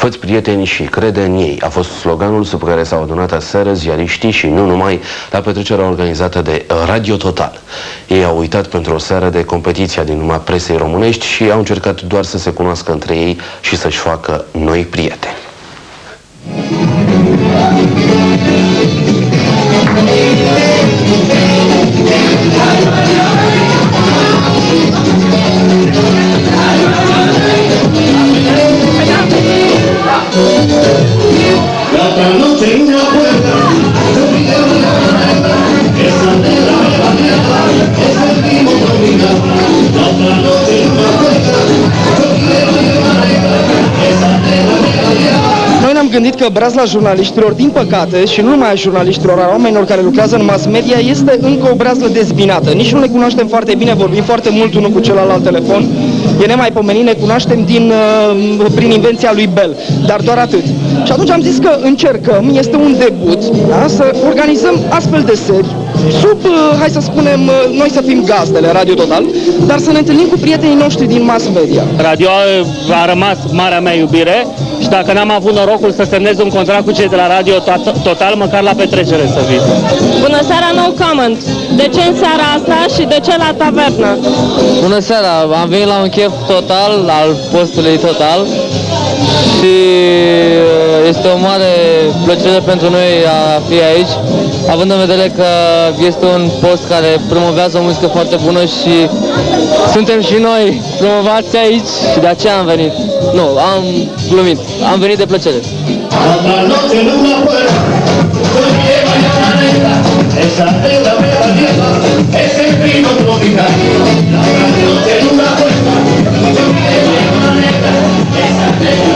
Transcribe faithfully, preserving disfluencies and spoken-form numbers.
Fă-ți prieteni și crede în ei. A fost sloganul sub care s-au adunat aseară ziariștii și nu numai la petrecerea organizată de Radio Total. Ei au uitat pentru o seară de competiția din urma presei românești și au încercat doar să se cunoască între ei și să-și facă noi prieteni. Noi ne-am gândit că brazla jurnaliștilor, din păcate, și nu numai a jurnaliștilor, a oamenilor care lucrează în mass media, este încă o brazlă dezbinată. Nici nu ne cunoaștem foarte bine, vorbim foarte mult unul cu celălalt la telefon. E nemaipomenit, ne cunoaștem din, uh, prin invenția lui Bell, dar doar atât. Și atunci am zis că încercăm, este un debut, da, să organizăm astfel de seri, sub, uh, hai să spunem, uh, noi să fim gazdele Radio Total, dar să ne întâlnim cu prietenii noștri din mass media. Radio a rămas marea mea iubire și dacă n-am avut norocul să semnez un contract cu cei de la Radio Total, măcar la petrecere să vin. Bună seara, no comment! De ce în seara asta și de ce la tavernă? Bună seara, am venit la un chef total, al postului Total și este o mare plăcere pentru noi a fi aici, având în vedere că este un post care promovează o muzică foarte bună și suntem și noi promovați aici și de aceea am venit. Nu, am glumit, am venit de plăcere. Esa